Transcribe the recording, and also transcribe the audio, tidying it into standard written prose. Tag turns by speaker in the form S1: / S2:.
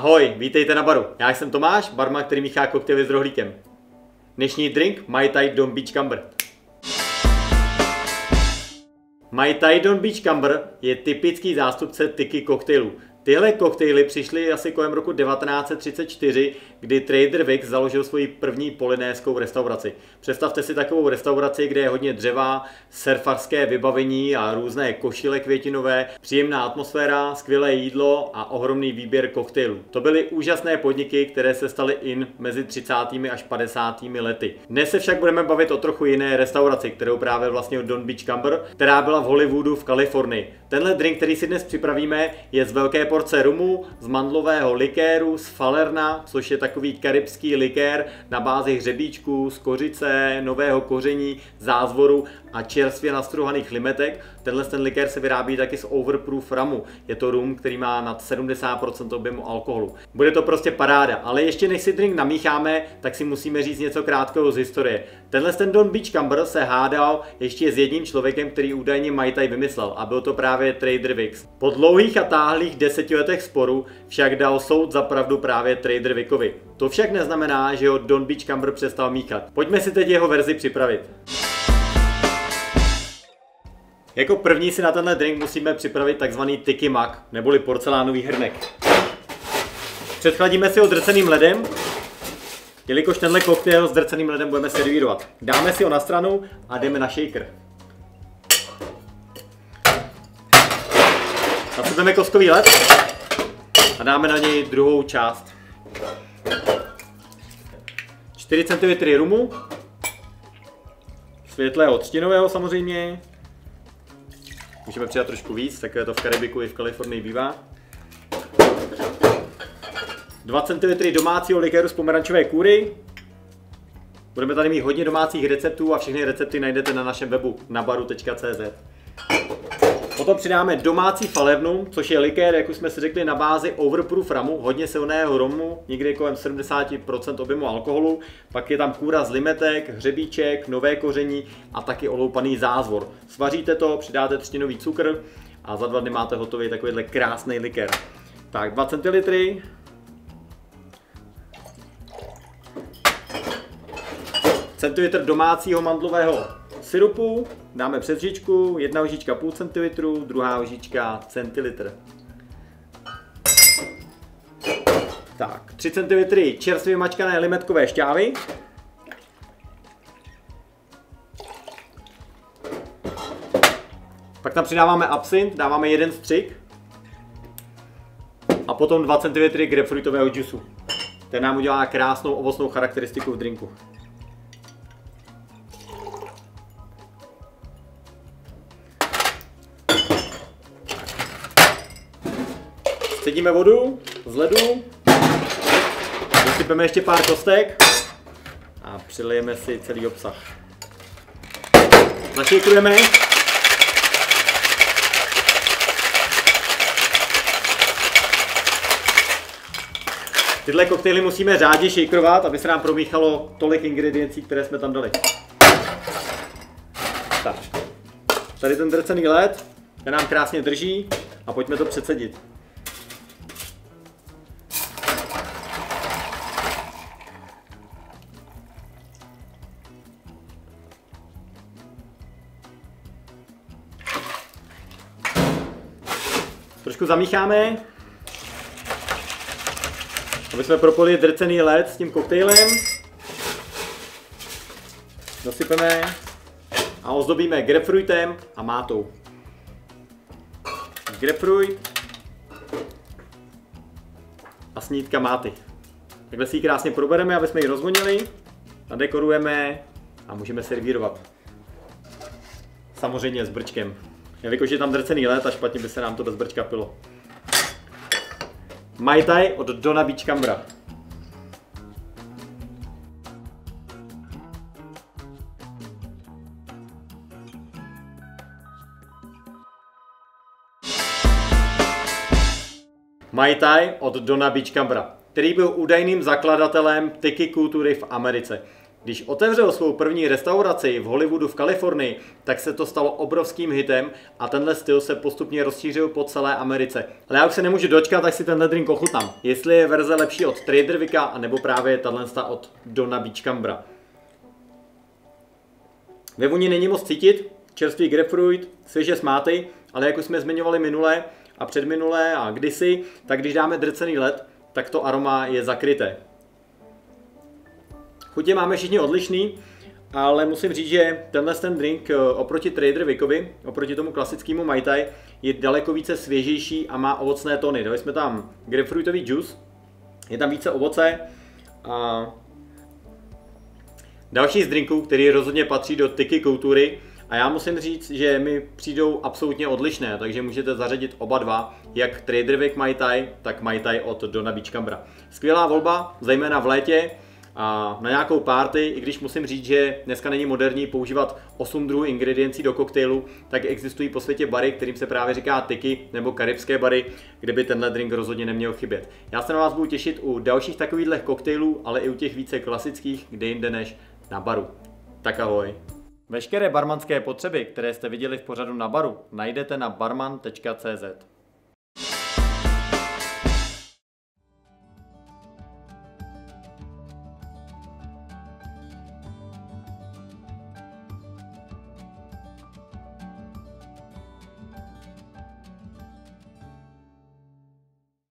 S1: Ahoj, vítejte na baru. Já jsem Tomáš, barman, který míchá koktejly s rohlíkem. Dnešní drink Mai Tai Don Beach Camber. Mai Tai Don Beach Camber je typický zástupce tiki koktejlů. Tyhle koktejly přišly asi kolem roku 1934, kdy Trader Vic's založil svoji první polynéskou restauraci. Představte si takovou restauraci, kde je hodně dřeva, surfařské vybavení a různé košile květinové, příjemná atmosféra, skvělé jídlo a ohromný výběr koktejlů. To byly úžasné podniky, které se staly in mezi 30. až 50. lety. Dnes se však budeme bavit o trochu jiné restauraci, kterou právě vlastnil Don Beach Camber, která byla v Hollywoodu v Kalifornii. Tenhle drink, který si dnes připravíme, je z velké porce rumu, z mandlového likéru, z falerna, což je takový karibský likér na bázi hřebíčků, z kořice, nového koření, zázvoru a čerstvě nastruhaných limetek. Tenhle likér se vyrábí taky z overproof ramu. Je to rum, který má nad 70% objemu alkoholu. Bude to prostě paráda, ale ještě než si drink namícháme, tak si musíme říct něco krátkého z historie. Tenhle Don Beach Camber se hádal ještě s jedním člověkem, který údajně Mai Tai vymyslel, a byl to právě Trader Vic's. Po dlouhých a táhlých 10 letech sporu však dal soud za pravdu právě Trader Vic'ovi. To však neznamená, že ho Don Beach Camber přestal míchat. Pojďme si teď jeho verzi připravit. Jako první si na tenhle drink musíme připravit takzvaný tiki mak, neboli porcelánový hrnek. Předchladíme si ho drceným ledem, jelikož tenhle koktejl s drceným ledem budeme servírovat. Dáme si ho na stranu a jdeme na shaker. Nasypeme kostkový led a dáme na něj druhou část. 4 cm rumu, světlého třtinového samozřejmě. Můžeme přidat trošku víc, takové to v Karibiku i v Kalifornii bývá. 2 cm domácího likéru z pomerančové kůry. Budeme tady mít hodně domácích receptů a všechny recepty najdete na našem webu nabaru.cz. Potom přidáme domácí falernum, což je likér, jak už jsme si řekli, na bázi overproof ramu, hodně silného romu, někdy kolem 70% objemu alkoholu. Pak je tam kůra z limetek, hřebíček, nové koření a taky oloupaný zázvor. Svaříte to, přidáte třtinový cukr a za 2 dny máte hotový takovýhle krásný likér. Tak 2 cl. Centilitr domácího mandlového syrupu, dáme přes lžičku, 1 lžička půl centilitru, druhá lžička centilitr. Tak, 3 cl čerstvě mačkané limetkové šťávy. Pak tam přidáváme absint, dáváme 1 střik. A potom 2 cl grapefruitového džusu. Ten nám udělá krásnou ovocnou charakteristiku v drinku. Cedíme vodu z ledu, vysypeme ještě pár kostek a přilijeme si celý obsah. Zašejkrujeme. Tyhle koktejly musíme řádně šejkrovat, aby se nám promíchalo tolik ingrediencí, které jsme tam dali. Tak. Tady ten drcený led, ten nám krásně drží a pojďme to přecedit. Trošku zamícháme, aby jsme propojili drcený led s tím koktejlem. Zasypeme a ozdobíme grapefruitem a mátou. Grapefruit a snídka máty. Takhle si ji krásně probereme, aby jsme ji rozvonili, nadekorujeme a můžeme servírovat. Samozřejmě s brčkem. Jelikož je tam drcený led a špatně by se nám to bez brčka pilo. Mai Tai od Dona Beach Cambera. Mai Tai od Dona Beach Cambera, který byl údajným zakladatelem tiki kultury v Americe. Když otevřel svou první restauraci v Hollywoodu v Kalifornii, tak se to stalo obrovským hitem a tenhle styl se postupně rozšířil po celé Americe. Ale já už se nemůžu dočkat, tak si tenhle drink ochutnám. Jestli je verze lepší od Trader Vicka, nebo právě tato od Donna Beachcombera. Ve vůni není moc cítit, čerstvý grapefruit, svěže smáty, ale jak už jsme zmiňovali minulé a předminulé a kdysi, tak když dáme drcený led, tak to aroma je zakryté. Chutě máme všichni odlišný, ale musím říct, že tenhle drink oproti Trader Vickovi, oproti tomu klasickému Mai Tai, je daleko více svěžejší a má ovocné tóny. Dali jsme tam grapefruitový džus, je tam více ovoce a další z drinků, který rozhodně patří do tiki kultury, a já musím říct, že mi přijdou absolutně odlišné, takže můžete zařadit oba dva, jak Trader Vic Mai Tai, tak Mai Tai od Donna Beachcombera. Skvělá volba, zejména v létě a na nějakou party, i když musím říct, že dneska není moderní používat 8 druhů ingrediencí do koktejlu, tak existují po světě bary, kterým se právě říká tiki nebo karibské bary, kde by tenhle drink rozhodně neměl chybět. Já se na vás budu těšit u dalších takovýchhle koktejlů, ale i u těch více klasických, kde jinde než na baru. Tak ahoj. Veškeré barmanské potřeby, které jste viděli v pořadu Na baru, najdete na barman.cz.